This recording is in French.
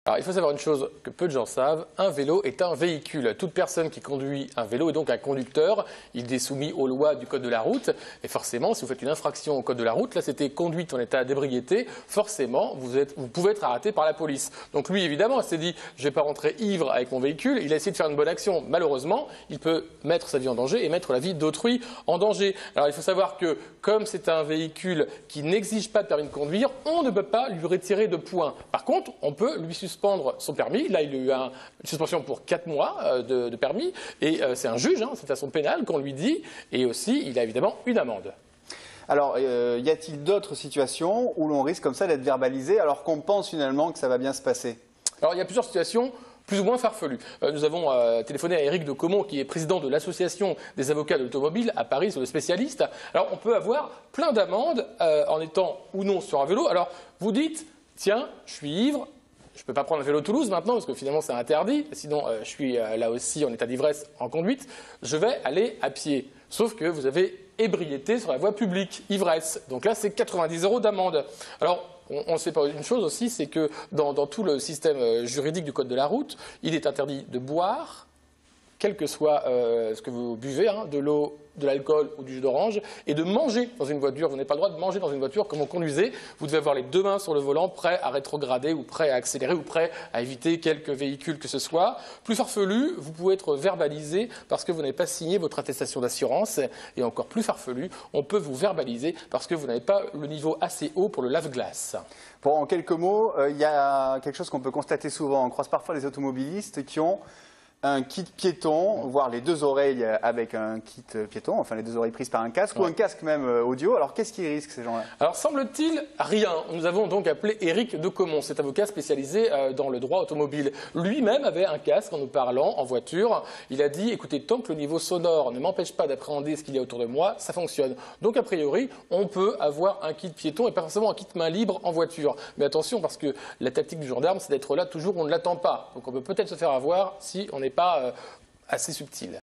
Alors, il faut savoir une chose que peu de gens savent, un vélo est un véhicule. Toute personne qui conduit un vélo est donc un conducteur. Il est soumis aux lois du code de la route. Et forcément, si vous faites une infraction au code de la route, là c'était conduite en état d'ébriété, forcément vous pouvez être arrêté par la police. Donc lui, évidemment, il s'est dit, je ne vais pas rentrer ivre avec mon véhicule. Il a essayé de faire une bonne action. Malheureusement, il peut mettre sa vie en danger et mettre la vie d'autrui en danger. Alors il faut savoir que comme c'est un véhicule qui n'exige pas de permis de conduire, on ne peut pas lui retirer de points. Par contre, on peut lui suspendre son permis. Là, il a eu une suspension pour 4 mois de permis. Et c'est un juge, c'est de façon pénale qu'on lui dit. Et aussi, il a évidemment une amende. Alors, y a-t-il d'autres situations où l'on risque comme ça d'être verbalisé alors qu'on pense finalement que ça va bien se passer? Alors, il y a plusieurs situations plus ou moins farfelues. Nous avons téléphoné à Éric de Caumont, qui est président de l'association des avocats de l'automobile à Paris, c'est le spécialiste. Alors, on peut avoir plein d'amendes en étant ou non sur un vélo. Alors, vous dites, tiens, je suis ivre. Je ne peux pas prendre un vélo Toulouse maintenant parce que finalement c'est interdit. Sinon, je suis là aussi en état d'ivresse en conduite. Je vais aller à pied. Sauf que vous avez ébriété sur la voie publique, ivresse. Donc là, c'est 90 € d'amende. Alors, on ne sait pas une chose aussi, c'est que dans tout le système juridique du code de la route, il est interdit de boire, quel que soit ce que vous buvez, de l'eau, de l'alcool ou du jus d'orange, et de manger dans une voiture. Vous n'avez pas le droit de manger dans une voiture comme vous conduisez. Vous devez avoir les deux mains sur le volant, prêt à rétrograder ou prêt à accélérer ou prêt à éviter quelque véhicule que ce soit. Plus farfelu, vous pouvez être verbalisé parce que vous n'avez pas signé votre attestation d'assurance. Et encore plus farfelu, on peut vous verbaliser parce que vous n'avez pas le niveau assez haut pour le lave-glace. Bon, en quelques mots, il y a quelque chose qu'on peut constater souvent. On croise parfois les automobilistes qui ont un kit piéton, voire les deux oreilles avec un kit piéton, enfin les deux oreilles prises par un casque, ou un casque même audio. Alors qu'est-ce qu'ils risquent ces gens-là? Alors semble-t-il rien. Nous avons donc appelé Éric de Caumont, cet avocat spécialisé dans le droit automobile. Lui-même avait un casque en nous parlant en voiture. Il a dit, écoutez, tant que le niveau sonore ne m'empêche pas d'appréhender ce qu'il y a autour de moi, ça fonctionne. Donc a priori, on peut avoir un kit piéton et pas forcément un kit main libre en voiture. Mais attention, parce que la tactique du gendarme, c'est d'être là toujours où on ne l'attend pas. Donc on peut peut-être se faire avoir si on n'est pas assez subtil.